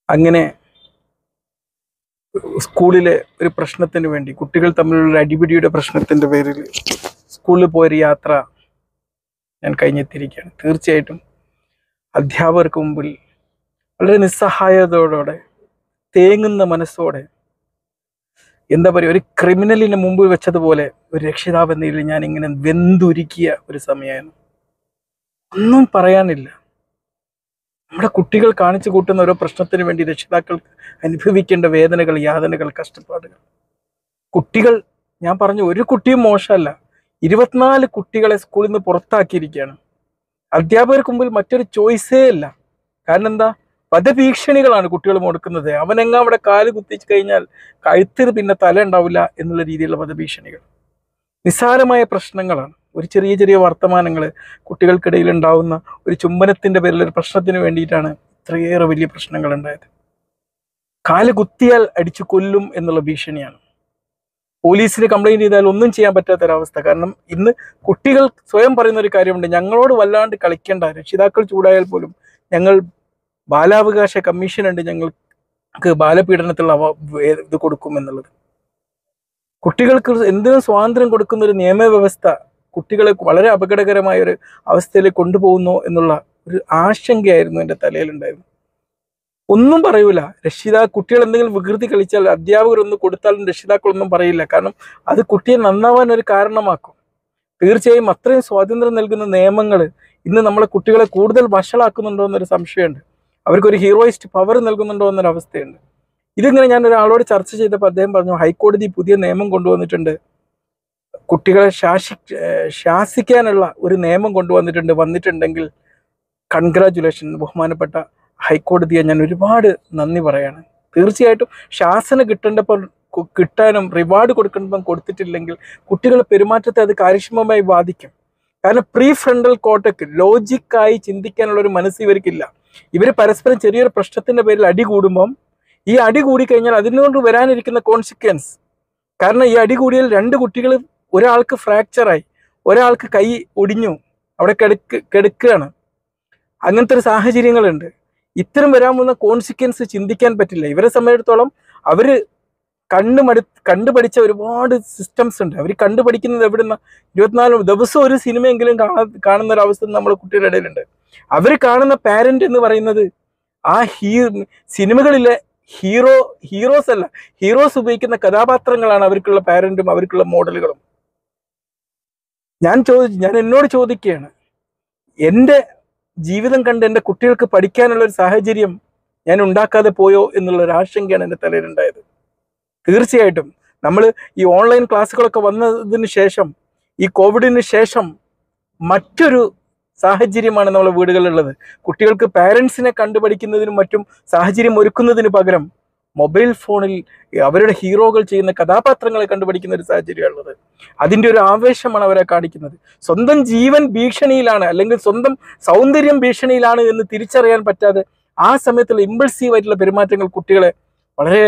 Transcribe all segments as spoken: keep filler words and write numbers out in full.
അങ്ങനെ സ്കൂളിലെ ഒരു പ്രശ്നത്തിന് വേണ്ടി, കുട്ടികൾ തമ്മിലുള്ള അടിപിടിയുടെ പ്രശ്നത്തിൻ്റെ പേരിൽ സ്കൂളിൽ പോയൊരു യാത്ര ഞാൻ കഴിഞ്ഞെത്തിയിരിക്കുകയാണ്. തീർച്ചയായിട്ടും അധ്യാപകർക്ക് മുമ്പിൽ വളരെ നിസ്സഹായതയോടെ, തേങ്ങുന്ന മനസ്സോടെ, എന്താ പറയുക, ഒരു ക്രിമിനലിനെ മുമ്പിൽ വെച്ചതുപോലെ ഒരു രക്ഷിതാവ് എന്ന നിലയിൽ ഞാൻ ഇങ്ങനെ വെന്തുരുക്കിയ ഒരു സമയമായിരുന്നു. ഒന്നും പറയാനില്ല. നമ്മുടെ കുട്ടികൾ കാണിച്ചു കൂട്ടുന്ന ഓരോ പ്രശ്നത്തിന് വേണ്ടി രക്ഷിതാക്കൾക്ക് അനുഭവിക്കേണ്ട വേദനകൾ, യാതനകൾ, കഷ്ടപ്പാടുകൾ. കുട്ടികൾ, ഞാൻ പറഞ്ഞു, ഒരു കുട്ടിയും മോശമല്ല. ഇരുപത്തിനാല് കുട്ടികളെ സ്കൂളിൽ നിന്ന് പുറത്താക്കിയിരിക്കുകയാണ്. അധ്യാപകർക്ക് മുമ്പിൽ മറ്റൊരു ചോയ്സേ ഇല്ല. കാരണം എന്താ? വധഭീഷണികളാണ് കുട്ടികൾ മുടക്കുന്നത്. അവനെങ്ങ അവിടെ കാല് കുത്തിച്ച് കഴിഞ്ഞാൽ കഴുത്തിന് പിന്നെ തല ഉണ്ടാവില്ല എന്നുള്ള രീതിയിലുള്ള വധഭീഷണികൾ. നിസ്സാരമായ പ്രശ്നങ്ങളാണ്. ഒരു ചെറിയ ചെറിയ വർത്തമാനങ്ങൾ, കുട്ടികൾക്കിടയിൽ ഉണ്ടാവുന്ന ഒരു ചുംബനത്തിൻ്റെ പേരിൽ ഒരു പ്രശ്നത്തിന് വേണ്ടിയിട്ടാണ് ഇത്രയേറെ വലിയ പ്രശ്നങ്ങൾ ഉണ്ടായത്. കാല് കുത്തിയാൽ അടിച്ചു കൊല്ലും എന്നുള്ള ഭീഷണിയാണ്. പോലീസിന് കംപ്ലൈൻറ്റ് ചെയ്താൽ ഒന്നും ചെയ്യാൻ പറ്റാത്തൊരവസ്ഥ. കാരണം ഇന്ന് കുട്ടികൾ സ്വയം പറയുന്ന ഒരു കാര്യമുണ്ട്, ഞങ്ങളോട് വല്ലാണ്ട് കളിക്കേണ്ട, രക്ഷിതാക്കൾ ചൂടായാൽ പോലും ഞങ്ങൾ ബാലാവകാശ കമ്മീഷനുണ്ട്, ഞങ്ങൾക്ക് ബാലപീഡനത്തിലുള്ള ഇത് കൊടുക്കും എന്നുള്ളത്. കുട്ടികൾക്ക് എന്തിനും സ്വാതന്ത്ര്യം കൊടുക്കുന്ന ഒരു നിയമവ്യവസ്ഥ കുട്ടികളെ വളരെ അപകടകരമായ ഒരു അവസ്ഥയിലേക്ക് കൊണ്ടുപോകുന്നു എന്നുള്ള ഒരു ആശങ്കയായിരുന്നു എൻ്റെ തലയിലുണ്ടായിരുന്നു. ഒന്നും പറയൂല രക്ഷിതാ. കുട്ടികൾ എന്തെങ്കിലും വികൃതി കളിച്ചാൽ അധ്യാപകർ ഒന്ന് കൊടുത്താലും രക്ഷിതാക്കളൊന്നും പറയില്ല. കാരണം അത് കുട്ടിയെ നന്നാവാൻ ഒരു കാരണമാക്കും. തീർച്ചയായും അത്രയും സ്വാതന്ത്ര്യം നൽകുന്ന നിയമങ്ങൾ ഇന്ന് നമ്മളെ കുട്ടികളെ കൂടുതൽ വഷളാക്കുന്നുണ്ടോ എന്നൊരു സംശയമുണ്ട്. അവർക്കൊരു ഹീറോയിസ്റ്റ് പവർ നൽകുന്നുണ്ടോ എന്നൊരവസ്ഥയുണ്ട്. ഇതിങ്ങനെ ഞാൻ ഒരാളോട് ചർച്ച ചെയ്തപ്പോൾ അദ്ദേഹം പറഞ്ഞു, ഹൈക്കോടതി പുതിയ നിയമം കൊണ്ടുവന്നിട്ടുണ്ട്, കുട്ടികളെ ശാസി ശാസിക്കാനുള്ള ഒരു നിയമം കൊണ്ടുവന്നിട്ടുണ്ട്. വന്നിട്ടുണ്ടെങ്കിൽ കൺഗ്രാജുലേഷൻ, ബഹുമാനപ്പെട്ട ഹൈക്കോടതിയെ ഞാൻ ഒരുപാട് നന്ദി പറയാണ്. തീർച്ചയായിട്ടും ശാസന കിട്ടേണ്ടപ്പോൾ കിട്ടാനും റിവാർഡ് കൊടുക്കേണ്ടപ്പം കൊടുത്തിട്ടില്ലെങ്കിൽ കുട്ടികളുടെ പെരുമാറ്റത്തെ അത് കാര്യക്ഷമമായി ബാധിക്കും. കാരണം പ്രീ ഫ്രണ്ടൽ കോർട്ടക്ക് ലോജിക്കായി ചിന്തിക്കാനുള്ള ഒരു മനസ്സ് ഇവർക്കില്ല. ഇവർ പരസ്പരം ചെറിയൊരു പ്രശ്നത്തിൻ്റെ പേരിൽ അടി കൂടുമ്പം ഈ അടി കൂടിക്കഴിഞ്ഞാൽ അതിനുകൊണ്ട് വരാനിരിക്കുന്ന കോൺസിക്വൻസ്, കാരണം ഈ അടി കൂടിയാൽ രണ്ട് കുട്ടികൾ, ഒരാൾക്ക് ഫ്രാക്ചറായി, ഒരാൾക്ക് കൈ ഒടിഞ്ഞു, അവിടെ കിടക്ക് കിടക്കുകയാണ് അങ്ങനത്തെ ഒരു സാഹചര്യങ്ങളുണ്ട്. ഇത്തരം വരാൻ പോകുന്ന കോൺസിക്വൻസ് ചിന്തിക്കാൻ പറ്റില്ല. ഇവരെ സംബന്ധിച്ചിടത്തോളം അവർ കണ്ണുമടു കണ്ടുപഠിച്ച ഒരുപാട് സിസ്റ്റംസ് ഉണ്ട്. അവർ കണ്ടുപഠിക്കുന്നത് എവിടുന്ന ഇരുപത്തിനാല് ദിവസം ഒരു സിനിമയെങ്കിലും കാണാ കാണുന്ന ഒരവസ്ഥ നമ്മുടെ കുട്ടികളുടെ ഇടയിലുണ്ട്. അവർ കാണുന്ന പാരന്റ് എന്ന് പറയുന്നത് ആ ഹീ സിനിമകളിലെ ഹീറോ ഹീറോസ് അല്ല, ഹീറോസ് ഉപയോഗിക്കുന്ന കഥാപാത്രങ്ങളാണ് അവർക്കുള്ള പാരന്റും അവർക്കുള്ള മോഡലുകളും. ഞാൻ ചോദിച്ചു ഞാൻ എന്നോട് ചോദിക്കുകയാണ്, എൻ്റെ ജീവിതം കണ്ട് എൻ്റെ കുട്ടികൾക്ക് പഠിക്കാനുള്ള ഒരു സാഹചര്യം ഞാൻ ഉണ്ടാക്കാതെ പോയോ എന്നുള്ളൊരു ആശങ്കയാണ് എൻ്റെ തലയിലുണ്ടായത്. തീർച്ചയായിട്ടും നമ്മൾ ഈ ഓൺലൈൻ ക്ലാസ്സുകളൊക്കെ വന്നതിന് ശേഷം, ഈ കോവിഡിന് ശേഷം മറ്റൊരു സാഹചര്യമാണ് നമ്മളെ വീടുകളിലുള്ളത്. കുട്ടികൾക്ക് പാരൻസിനെ കണ്ടുപഠിക്കുന്നതിനും മറ്റും സാഹചര്യം ഒരുക്കുന്നതിന് പകരം മൊബൈൽ ഫോണിൽ അവരുടെ ഹീറോകൾ ചെയ്യുന്ന കഥാപാത്രങ്ങളെ കണ്ടുപഠിക്കുന്ന ഒരു സാഹചര്യമുള്ളത്. അതിൻ്റെ ഒരു ആവേശമാണ് അവരെ കാണിക്കുന്നത്. സ്വന്തം ജീവൻ ഭീഷണിയിലാണ് അല്ലെങ്കിൽ സ്വന്തം സൗന്ദര്യം ഭീഷണിയിലാണ് എന്ന് തിരിച്ചറിയാൻ പറ്റാതെ ആ സമയത്തുള്ള ഇമ്പൾസീവായിട്ടുള്ള പെരുമാറ്റങ്ങൾ കുട്ടികളെ വളരെ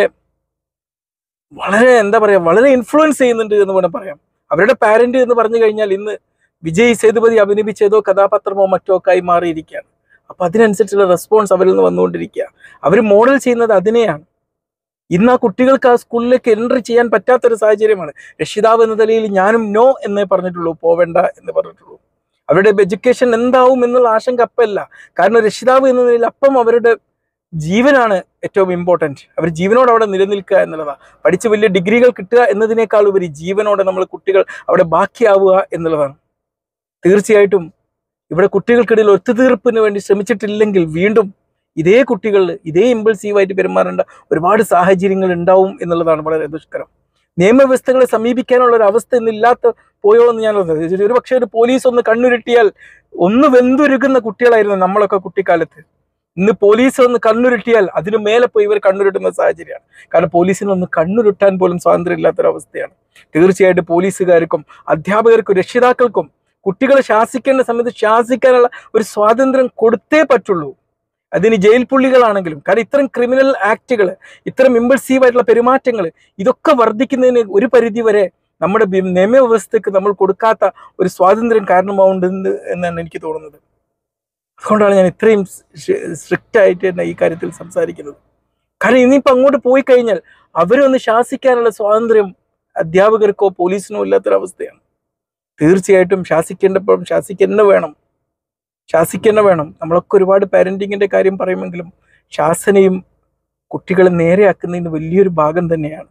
വളരെ എന്താ പറയുക വളരെ ഇൻഫ്ലുവൻസ് ചെയ്യുന്നുണ്ട് എന്ന് വേണം പറയാം. അവരുടെ പാരന്റ് എന്ന് പറഞ്ഞു കഴിഞ്ഞാൽ ഇന്ന് വിജയ് സേതുപതി അഭിനയിച്ച ഏതോ കഥാപാത്രമോ മറ്റോ ഒക്കെ ആയി മാറിയിരിക്കുകയാണ്. അപ്പം അതിനനുസരിച്ചുള്ള റെസ്പോൺസ് അവരിൽ നിന്ന് വന്നുകൊണ്ടിരിക്കുക. അവർ മോഡൽ ചെയ്യുന്നത് അതിനെയാണ്. ഇന്ന് ആ കുട്ടികൾക്ക് ആ സ്കൂളിലേക്ക് എൻട്രി ചെയ്യാൻ പറ്റാത്തൊരു സാഹചര്യമാണ്. രക്ഷിതാവ് എന്ന നിലയിൽ ഞാനും നോ എന്നേ പറഞ്ഞിട്ടുള്ളൂ, പോവേണ്ട എന്ന് പറഞ്ഞിട്ടുള്ളൂ. അവരുടെ എഡ്യൂക്കേഷൻ എന്താവും എന്നുള്ള ആശങ്ക അപ്പല്ല. കാരണം രക്ഷിതാവ് എന്ന നിലയിൽ അപ്പം അവരുടെ ജീവനാണ് ഏറ്റവും ഇമ്പോർട്ടൻറ്റ്. അവർ ജീവനോട് അവിടെ നിലനിൽക്കുക എന്നുള്ളതാണ്. പഠിച്ച് വലിയ ഡിഗ്രികൾ കിട്ടുക എന്നതിനേക്കാൾ ഉപരി ജീവനോടെ നമ്മൾ കുട്ടികൾ അവിടെ ബാക്കിയാവുക എന്നുള്ളതാണ്. തീർച്ചയായിട്ടും ഇവിടെ കുട്ടികൾക്കിടയിൽ ഒത്തുതീർപ്പിന് വേണ്ടി ശ്രമിച്ചിട്ടില്ലെങ്കിൽ വീണ്ടും ഇതേ കുട്ടികൾ ഇതേ ഇമ്പൾസീവായിട്ട് പെരുമാറേണ്ട ഒരുപാട് സാഹചര്യങ്ങൾ ഉണ്ടാവും എന്നുള്ളതാണ് വളരെ ദുഷ്കരം. നിയമവ്യവസ്ഥകളെ സമീപിക്കാനുള്ള ഒരു അവസ്ഥ ഇന്നില്ലാത്ത പോയോ എന്ന് ഞാൻ പറഞ്ഞത്. ഒരു പക്ഷേ ഒരു പോലീസ് ഒന്ന് കണ്ണുരുട്ടിയാൽ ഒന്ന് വെന്തുരുകുന്ന കുട്ടികളായിരുന്നു നമ്മളൊക്കെ കുട്ടിക്കാലത്ത്. ഇന്ന് പോലീസ് ഒന്ന് കണ്ണുരുട്ടിയാൽ അതിനു മേലെ പോയി ഇവർ കണ്ണുരുട്ടുന്ന സാഹചര്യമാണ്. കാരണം പോലീസിനൊന്ന് കണ്ണുരുട്ടാൻ പോലും സ്വാതന്ത്ര്യം ഇല്ലാത്തൊരവസ്ഥയാണ്. തീർച്ചയായിട്ടും പോലീസുകാർക്കും അധ്യാപകർക്കും രക്ഷിതാക്കൾക്കും കുട്ടികളെ ശാസിക്കേണ്ട സമയത്ത് ശാസിക്കാനുള്ള ഒരു സ്വാതന്ത്ര്യം കൊടുത്തേ പറ്റുള്ളൂ. അതിന് ജയിൽ പുള്ളികളാണെങ്കിലും. കാരണം ഇത്തരം ക്രിമിനൽ ആക്റ്റുകൾ, ഇത്തരം ഇമ്പൾസീവായിട്ടുള്ള പെരുമാറ്റങ്ങൾ, ഇതൊക്കെ വർദ്ധിക്കുന്നതിന് ഒരു പരിധി വരെ നമ്മുടെ നിയമവ്യവസ്ഥയ്ക്ക് നമ്മൾ കൊടുക്കാത്ത ഒരു സ്വാതന്ത്ര്യം കാരണമാവുന്നുണ്ട് എന്നാണ് എനിക്ക് തോന്നുന്നത്. അതുകൊണ്ടാണ് ഞാൻ ഇത്രയും സ്ട്രിക്റ്റ് ആയിട്ട് തന്നെ ഈ കാര്യത്തിൽ സംസാരിക്കുന്നത്. കാരണം ഇനിയിപ്പോൾ അങ്ങോട്ട് പോയി കഴിഞ്ഞാൽ അവരൊന്ന് ശാസിക്കാനുള്ള സ്വാതന്ത്ര്യം അധ്യാപകർക്കോ പോലീസിനോ ഇല്ലാത്തൊരവസ്ഥയാണ്. തീർച്ചയായിട്ടും ശാസിക്കേണ്ടപ്പോഴും ശാസിക്കുന്ന വേണം, ശാസിക്കുന്ന വേണം. നമ്മളൊക്കെ ഒരുപാട് പാരന്റിങ്ങിന്റെ കാര്യം പറയുമെങ്കിലും ശാസനയും കുട്ടികളെ നേരെയാക്കുന്നതിന് വലിയൊരു ഭാഗം തന്നെയാണ്.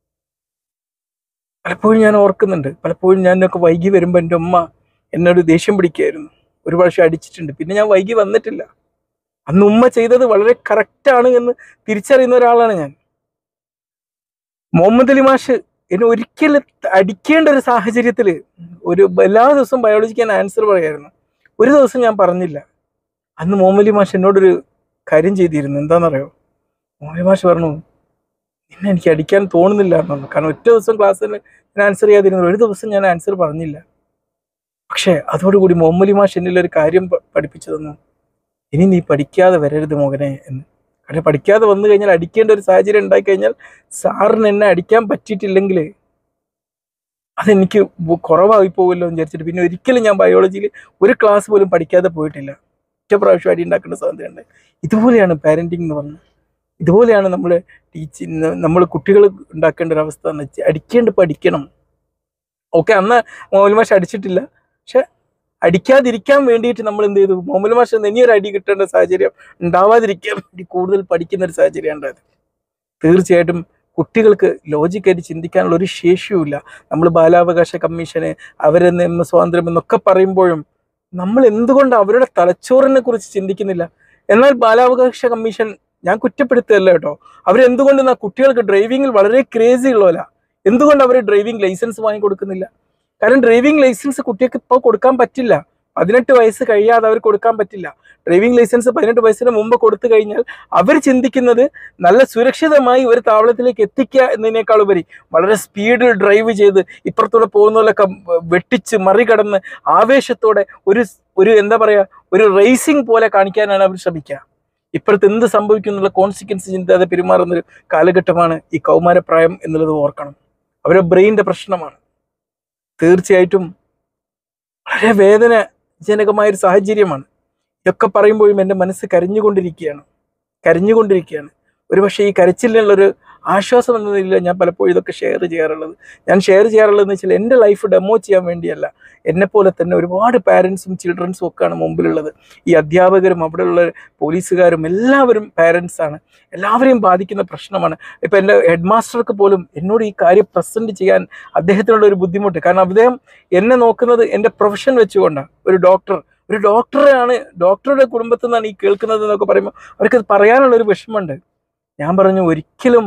പലപ്പോഴും ഞാൻ ഓർക്കുന്നുണ്ട്, പലപ്പോഴും ഞാനൊക്കെ വൈകി വരുമ്പോൾ എൻ്റെ ഉമ്മ എന്നോട് ദേഷ്യം പിടിക്കുകയായിരുന്നു. ഒരു പ്രാവശ്യം അടിച്ചിട്ടുണ്ട്. പിന്നെ ഞാൻ വൈകി വന്നിട്ടില്ല. അന്ന് ഉമ്മ ചെയ്തത് വളരെ കറക്റ്റാണ് എന്ന് തിരിച്ചറിയുന്ന ഒരാളാണ് ഞാൻ. മുഹമ്മദ് അലി മാഷ് എന്നെ ഒരിക്കലും അടിക്കേണ്ട ഒരു സാഹചര്യത്തിൽ ഒരു എല്ലാ ദിവസവും ബയോളജിക്ക് ഞാൻ ആൻസർ പറയായിരുന്നു. ഒരു ദിവസം ഞാൻ പറഞ്ഞില്ല. അന്ന് മുഹമ്മദ് അലി മാഷ് എന്നോടൊരു കാര്യം ചെയ്തിരുന്നു. എന്താണെന്നറിയോ? മുഹമ്മദ് അലി മാഷ് പറഞ്ഞു, നിന്നെ എനിക്ക് അടിക്കാൻ തോന്നുന്നില്ല എന്ന് പറഞ്ഞു. കാരണം ഒറ്റ ദിവസം ക്ലാസ്സിൽ ഞാൻ ആൻസർ ചെയ്യാതിരുന്നു. ഒരു ദിവസം ഞാൻ ആൻസർ പറഞ്ഞില്ല. പക്ഷേ അതോടുകൂടി മുഹമ്മദ് അലി മാഷ് എന്നിൽ ഒരു കാര്യം പഠിപ്പിച്ചു തന്നു. ഇനി നീ പഠിക്കാതെ വരരുത് മോഹനെ എന്ന്. കാരണം പഠിക്കാതെ വന്നു കഴിഞ്ഞാൽ അടിക്കേണ്ട ഒരു സാഹചര്യം ഉണ്ടായി കഴിഞ്ഞാൽ സാറിന് എന്നെ അടിക്കാൻ പറ്റിയിട്ടില്ലെങ്കിൽ അതെനിക്ക് കുറവായി പോകുമല്ലോ എന്ന് വിചാരിച്ചിട്ട് പിന്നെ ഒരിക്കലും ഞാൻ ബയോളജിയിൽ ഒരു ക്ലാസ് പോലും പഠിക്കാതെ പോയിട്ടില്ല. ഒറ്റ പ്രാവശ്യം അടി ഉണ്ടാക്കേണ്ട സ്വാതന്ത്ര്യം ഉണ്ട്. ഇതുപോലെയാണ് പാരന്റിങ് എന്ന് പറഞ്ഞത്. ഇതുപോലെയാണ് നമ്മൾ ടീച്ചിങ് നമ്മൾ കുട്ടികൾ ഉണ്ടാക്കേണ്ട ഒരു അവസ്ഥ എന്ന് വെച്ചാൽ അടിക്കേണ്ട പഠിക്കണം. ഓക്കെ, അന്ന് മുഹമ്മദ് മാഷ് അടിച്ചിട്ടില്ല. പക്ഷെ അടിക്കാതിരിക്കാൻ വേണ്ടിയിട്ട് നമ്മൾ എന്ത് ചെയ്തു? മുഹമ്മദ് മാഷ് ഇനിയൊരു അടി കിട്ടേണ്ട സാഹചര്യം ഉണ്ടാവാതിരിക്കാൻ വേണ്ടി കൂടുതൽ പഠിക്കുന്ന ഒരു സാഹചര്യം ഉണ്ടായത്. തീർച്ചയായിട്ടും കുട്ടികൾക്ക് ലോജിക്കായിട്ട് ചിന്തിക്കാനുള്ള ഒരു ശേഷിയുമില്ല. നമ്മൾ ബാലാവകാശ കമ്മീഷന് അവരെ നിയമ സ്വാതന്ത്ര്യം എന്നൊക്കെ പറയുമ്പോഴും നമ്മൾ എന്തുകൊണ്ട് അവരുടെ തലച്ചോറിനെ കുറിച്ച് ചിന്തിക്കുന്നില്ല? എന്നാൽ ബാലാവകാശ കമ്മീഷൻ ഞാൻ കുറ്റപ്പെടുത്തുകയല്ല കേട്ടോ. അവരെന്തുകൊണ്ട് കുട്ടികൾക്ക് ഡ്രൈവിങ്ങിൽ വളരെ ക്രേസി ഉള്ളവരാ. എന്തുകൊണ്ട് അവർ ഡ്രൈവിംഗ് ലൈസൻസ് വാങ്ങി കൊടുക്കുന്നില്ല? കാരണം ഡ്രൈവിംഗ് ലൈസൻസ് കുട്ടികൾക്ക് ഇപ്പോൾ കൊടുക്കാൻ പറ്റില്ല. പതിനെട്ട് വയസ്സ് കഴിയാതെ അവർ കൊടുക്കാൻ പറ്റില്ല. ഡ്രൈവിംഗ് ലൈസൻസ് പതിനെട്ട് വയസ്സിന് മുമ്പ് കൊടുത്തു കഴിഞ്ഞാൽ അവർ ചിന്തിക്കുന്നത് നല്ല സുരക്ഷിതമായി ഒരു താവളത്തിലേക്ക് എത്തിക്കുക എന്നതിനേക്കാൾ ഉപരി വളരെ സ്പീഡിൽ ഡ്രൈവ് ചെയ്ത് ഇപ്പുറത്തൂടെ പോകുന്നതിലൊക്കെ വെട്ടിച്ച് മറികടന്ന് ആവേശത്തോടെ ഒരു ഒരു എന്താ പറയുക ഒരു റേസിംഗ് പോലെ കാണിക്കാനാണ് അവർ ശ്രമിക്കുക. ഇപ്പോഴത്തെ എന്ത് സംഭവിക്കും എന്നുള്ള കോൺസിക്വൻസ് ചിന്താതെ പെരുമാറുന്നൊരു കാലഘട്ടമാണ് ഈ കൗമാരപ്രായം എന്നുള്ളത് ഓർക്കണം. അവരുടെ ബ്രെയിനിന്റെ പ്രശ്നമാണ്. തീർച്ചയായിട്ടും വളരെ വേദനാജനകമായൊരു സാഹചര്യമാണ്. ഇതൊക്കെ പറയുമ്പോഴും എൻ്റെ മനസ്സ് കരഞ്ഞുകൊണ്ടിരിക്കുകയാണ് കരഞ്ഞുകൊണ്ടിരിക്കുകയാണ് ഒരു പക്ഷേ ഈ കരച്ചിലിനുള്ളൊരു ആശ്വാസം എന്ന നിലയിൽ ഞാൻ പലപ്പോഴും ഇതൊക്കെ ഷെയർ ചെയ്യാറുള്ളത്. ഞാൻ ഷെയർ ചെയ്യാറുള്ളതെന്ന് വെച്ചാൽ എൻ്റെ ലൈഫ് ഡെമോ ചെയ്യാൻ വേണ്ടിയല്ല. എന്നെപ്പോലെ തന്നെ ഒരുപാട് പാരൻസും ചിൽഡ്രൻസും ഒക്കെയാണ് മുമ്പിലുള്ളത്. ഈ അധ്യാപകരും അവിടെയുള്ള പോലീസുകാരും എല്ലാവരും പാരൻസാണ്. എല്ലാവരെയും ബാധിക്കുന്ന പ്രശ്നമാണ്. ഇപ്പം എൻ്റെ ഹെഡ് മാസ്റ്റർക്ക് പോലും എന്നോട് ഈ കാര്യം പ്രസൻറ്റ് ചെയ്യാൻ അദ്ദേഹത്തിനുള്ള ഒരു ബുദ്ധിമുട്ട്. കാരണം അദ്ദേഹം എന്നെ നോക്കുന്നത് എൻ്റെ പ്രൊഫഷൻ വെച്ചുകൊണ്ടാണ്. ഒരു ഡോക്ടർ ഒരു ഡോക്ടറാണ്, ഡോക്ടറുടെ കുടുംബത്തിൽ നിന്നാണ് ഈ കേൾക്കുന്നത് എന്നൊക്കെ പറയുമ്പോൾ അവർക്കത് പറയാനുള്ളൊരു വിഷമമുണ്ട്. ഞാൻ പറഞ്ഞു, ഒരിക്കലും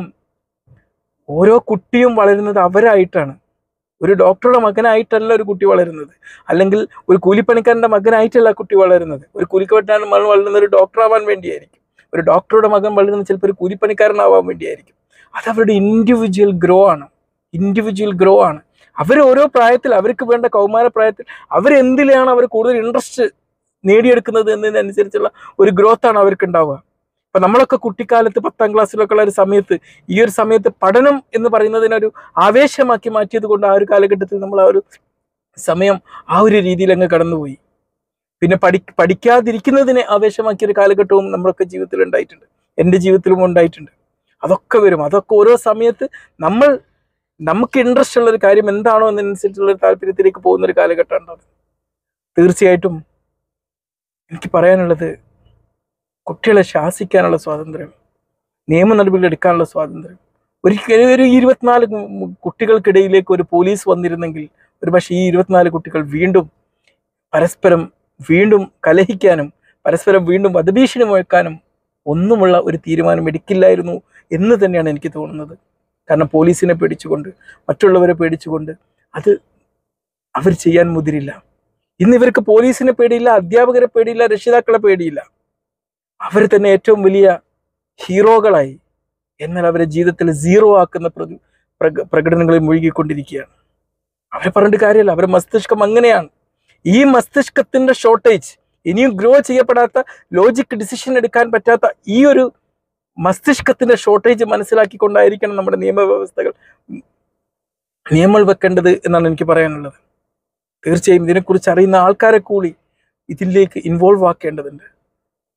ഓരോ കുട്ടിയും വളരുന്നത് അവരായിട്ടാണ്. ഒരു ഡോക്ടറുടെ മകനായിട്ടല്ല ഒരു കുട്ടി വളരുന്നത്, അല്ലെങ്കിൽ ഒരു കൂലിപ്പണിക്കാരൻ്റെ മകനായിട്ടല്ല കുട്ടി വളരുന്നത്. ഒരു കൂലിപ്പണിക്കാരൻ്റെ മകൻ വളരുന്നത് ഒരു ഡോക്ടറാവാൻ വേണ്ടിയായിരിക്കും. ഒരു ഡോക്ടറുടെ മകൻ വളരുന്നത് ചിലപ്പോൾ ഒരു കൂലിപ്പണിക്കാരനാവാൻ വേണ്ടിയായിരിക്കും. അത് അവരുടെ ഇൻഡിവിജ്വൽ ഗ്രോ ആണ് ഇൻഡിവിജ്വൽ ഗ്രോ ആണ് അവർ ഓരോ പ്രായത്തിൽ അവർക്ക് വേണ്ട കൗമാര പ്രായത്തിൽ അവരെന്തിലാണ് അവർ കൂടുതൽ ഇൻട്രസ്റ്റ് നേടിയെടുക്കുന്നത് എന്നതിനനുസരിച്ചുള്ള ഒരു ഗ്രോത്താണ് അവർക്ക് ഉണ്ടാവുക. അപ്പം നമ്മളൊക്കെ കുട്ടിക്കാലത്ത് പത്താം ക്ലാസ്സിലൊക്കെ ഉള്ള ഒരു സമയത്ത് ഈ ഒരു സമയത്ത് പഠനം എന്ന് പറയുന്നതിനൊരു ആവേശമാക്കി മാറ്റിയത് കൊണ്ട് ആ ഒരു കാലഘട്ടത്തിൽ നമ്മൾ ആ ഒരു സമയം ആ ഒരു രീതിയിൽ അങ്ങ് കടന്നുപോയി. പിന്നെ പഠി പഠിക്കാതിരിക്കുന്നതിനെ ആവേശമാക്കിയൊരു കാലഘട്ടവും നമ്മളൊക്കെ ജീവിതത്തിൽ ഉണ്ടായിട്ടുണ്ട്. എൻ്റെ ജീവിതത്തിലും ഉണ്ടായിട്ടുണ്ട്. അതൊക്കെ വരും. അതൊക്കെ ഓരോ സമയത്ത് നമ്മൾ നമുക്ക് ഇൻട്രസ്റ്റ് ഉള്ളൊരു കാര്യം എന്താണോ എന്നനുസരിച്ചുള്ളൊരു താല്പര്യത്തിലേക്ക് പോകുന്നൊരു കാലഘട്ടം ഉണ്ടാവും. തീർച്ചയായിട്ടും എനിക്ക് പറയാനുള്ളത്, കുട്ടികളെ ശാസിക്കാനുള്ള സ്വാതന്ത്ര്യം, നിയമ നടപടികൾ എടുക്കാനുള്ള സ്വാതന്ത്ര്യം. ഒരിക്കലും ഒരു ഇരുപത്തിനാല് കുട്ടികൾക്കിടയിലേക്ക് ഒരു പോലീസ് വന്നിരുന്നെങ്കിൽ ഒരു പക്ഷേ ഈ ഇരുപത്തിനാല് കുട്ടികൾ വീണ്ടും പരസ്പരം വീണ്ടും കലഹിക്കാനും പരസ്പരം വീണ്ടും വധഭീഷണി മുഴക്കാനും ഒന്നുമുള്ള ഒരു തീരുമാനം എടുക്കില്ലായിരുന്നു എന്ന് തന്നെയാണ് എനിക്ക് തോന്നുന്നത്. കാരണം പോലീസിനെ പേടിച്ചുകൊണ്ട്, മറ്റുള്ളവരെ പേടിച്ചുകൊണ്ട് അത് അവർ ചെയ്യാൻ മുതിരില്ല. ഇന്ന് ഇവർക്ക് പോലീസിനെ പേടിയില്ല, അധ്യാപകരെ പേടിയില്ല, രക്ഷിതാക്കളെ പേടിയില്ല. അവർ തന്നെ ഏറ്റവും വലിയ ഹീറോകളായി, എന്നാൽ അവരെ ജീവിതത്തിൽ സീറോ ആക്കുന്ന പ്രക പ്രകടനങ്ങളിൽ മുഴുകിക്കൊണ്ടിരിക്കുകയാണ്. അവരെ പറഞ്ഞിട്ട് കാര്യമില്ല. അവരുടെ മസ്തിഷ്കം അങ്ങനെയാണ്. ഈ മസ്തിഷ്കത്തിന്റെ ഷോർട്ടേജ്, ഇനിയും ഗ്രോ ചെയ്യപ്പെടാത്ത, ലോജിക് ഡിസിഷൻ എടുക്കാൻ പറ്റാത്ത ഈ ഒരു മസ്തിഷ്കത്തിന്റെ ഷോർട്ടേജ് മനസ്സിലാക്കിക്കൊണ്ടായിരിക്കണം നമ്മുടെ നിയമവ്യവസ്ഥകൾ നിയമങ്ങൾ വെക്കേണ്ടത് എന്നാണ് എനിക്ക് പറയാനുള്ളത്. തീർച്ചയായും ഇതിനെക്കുറിച്ച് അറിയുന്ന ആൾക്കാരെ കൂടി ഇതിലേക്ക് ഇൻവോൾവ് ആക്കേണ്ടതുണ്ട്.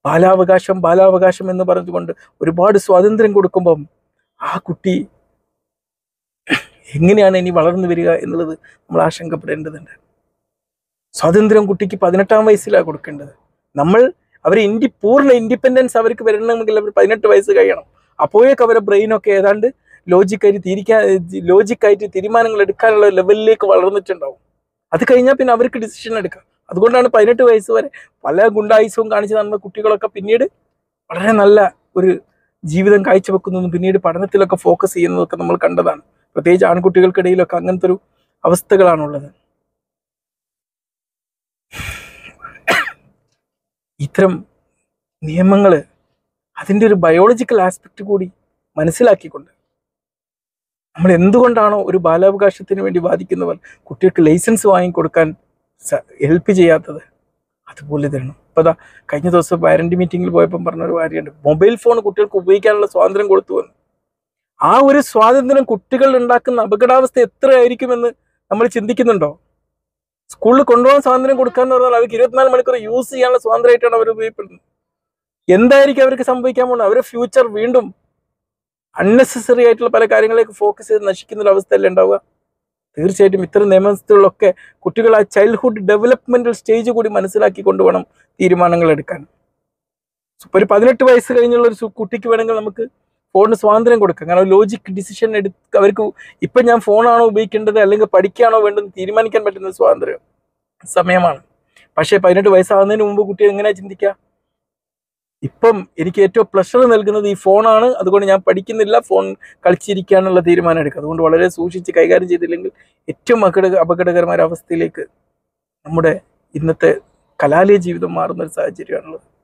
ബാലാവകാശം ബാലാവകാശം എന്ന് പറഞ്ഞുകൊണ്ട് ഒരുപാട് സ്വാതന്ത്ര്യം കൊടുക്കുമ്പം ആ കുട്ടി എങ്ങനെയാണ് ഇനി വളർന്നു വരിക എന്നുള്ളത് നമ്മൾ ആശങ്കപ്പെടേണ്ടതുണ്ട്. സ്വാതന്ത്ര്യം കുട്ടിക്ക് പതിനെട്ടാം വയസ്സിലാണ് കൊടുക്കേണ്ടത്. നമ്മൾ അവർ ഇൻഡി പൂർണ്ണ ഇൻഡിപെൻഡൻസ് അവർക്ക് വരണമെങ്കിൽ അവർ പതിനെട്ട് വയസ്സ് കഴിയണം. അപ്പോഴേക്ക് അവരുടെ ബ്രെയിനൊക്കെ ഏതാണ്ട് ലോജിക്കായിട്ട് തിരിക്കാൻ ലോജിക്കായിട്ട് തീരുമാനങ്ങൾ എടുക്കാനുള്ള ലെവലിലേക്ക് വളർന്നിട്ടുണ്ടാവും. അത് കഴിഞ്ഞാൽ പിന്നെ അവർക്ക് ഡിസിഷൻ എടുക്കാം. അതുകൊണ്ടാണ് പതിനെട്ട് വയസ്സ് വരെ പല ഗുണ്ടായുസവും കാണിച്ച് നടന്ന കുട്ടികളൊക്കെ പിന്നീട് വളരെ നല്ല ഒരു ജീവിതം കാഴ്ചവെക്കുന്നതും പിന്നീട് പഠനത്തിലൊക്കെ ഫോക്കസ് ചെയ്യുന്നതൊക്കെ നമ്മൾ കണ്ടതാണ്. പ്രത്യേകിച്ച് ആൺകുട്ടികൾക്കിടയിലൊക്കെ അങ്ങനത്തെ ഒരു അവസ്ഥകളാണുള്ളത്. ഇത്തരം നിയമങ്ങൾ അതിൻ്റെ ഒരു ബയോളജിക്കൽ ആസ്പെക്റ്റ് കൂടി മനസ്സിലാക്കിക്കൊണ്ട് നമ്മൾ എന്തുകൊണ്ടാണോ ഒരു ബാലാവകാശത്തിന് വേണ്ടി വാദിക്കുന്നവർ കുട്ടികൾക്ക് ലൈസൻസ് വാങ്ങിക്കൊടുക്കാൻ ഹെൽപ്പ് ചെയ്യാത്തത്, അതുപോലെ തരണം. ഇപ്പോൾ അതാ കഴിഞ്ഞ ദിവസം പാരന്റ് മീറ്റിങ്ങിൽ പോയപ്പം പറഞ്ഞൊരു കാര്യമുണ്ട്, മൊബൈൽ ഫോൺ കുട്ടികൾക്ക് ഉപയോഗിക്കാനുള്ള സ്വാതന്ത്ര്യം കൊടുത്തു എന്ന്. ആ ഒരു സ്വാതന്ത്ര്യം കുട്ടികൾ ഉണ്ടാക്കുന്ന അപകടാവസ്ഥ എത്രയായിരിക്കുമെന്ന് നമ്മൾ ചിന്തിക്കുന്നുണ്ടോ? സ്കൂളിൽ കൊണ്ടുപോകാൻ സ്വാതന്ത്ര്യം കൊടുക്കാന്ന് പറഞ്ഞാൽ അവർക്ക് ഇരുപത്തിനാല് മണിക്കൂർ യൂസ് ചെയ്യാനുള്ള സ്വാതന്ത്ര്യമായിട്ടാണ് അവർ ഉപയോഗപ്പെടുന്നത്. എന്തായിരിക്കും അവർക്ക് സംഭവിക്കാൻ പോകുന്നത്? അവരുടെ ഫ്യൂച്ചർ വീണ്ടും അൺനെസസറി ആയിട്ടുള്ള പല കാര്യങ്ങളിലേക്ക് ഫോക്കസ് ചെയ്ത് നശിക്കുന്ന ഒരു അവസ്ഥയല്ലേ ഉണ്ടാവുക? തീർച്ചയായിട്ടും ഇത്തരം നിയമത്തിലൊക്കെ കുട്ടികൾ ആ ചൈൽഡ്ഹുഡ് ഡെവലപ്മെന്റൽ സ്റ്റേജ് കൂടി മനസ്സിലാക്കി കൊണ്ടുവേണം തീരുമാനങ്ങൾ എടുക്കാൻ. ഇപ്പൊ ഒരു പതിനെട്ട് വയസ്സ് കഴിഞ്ഞുള്ള ഒരു കുട്ടിക്ക് വേണമെങ്കിൽ നമുക്ക് ഫോണിന് സ്വാതന്ത്ര്യം കൊടുക്കാം. കാരണം ലോജിക് ഡിസിഷൻ എടുത്ത് അവർക്ക് ഇപ്പം ഞാൻ ഫോണാണോ ഉപയോഗിക്കേണ്ടത് അല്ലെങ്കിൽ പഠിക്കുകയാണോ വേണ്ടത് തീരുമാനിക്കാൻ പറ്റുന്ന സ്വാതന്ത്ര്യം സമയമാണ്. പക്ഷേ പതിനെട്ട് വയസ്സാകുന്നതിന് മുമ്പ് കുട്ടികൾ എങ്ങനെയാ ചിന്തിക്കുക? ഇപ്പം എനിക്ക് ഏറ്റവും പ്ലഷർ നൽകുന്നത് ഈ ഫോണാണ്, അതുകൊണ്ട് ഞാൻ പഠിക്കുന്നില്ല, ഫോൺ കളിച്ചിരിക്കാനുള്ള തീരുമാനം എടുക്കുക. അതുകൊണ്ട് വളരെ സൂക്ഷിച്ച് കൈകാര്യം ചെയ്തില്ലെങ്കിൽ ഏറ്റവും അപകട അപകടകരമായ അവസ്ഥയിലേക്ക് നമ്മുടെ ഇന്നത്തെ കലാലയ ജീവിതം മാറുന്ന ഒരു സാഹചര്യമാണുള്ളത്.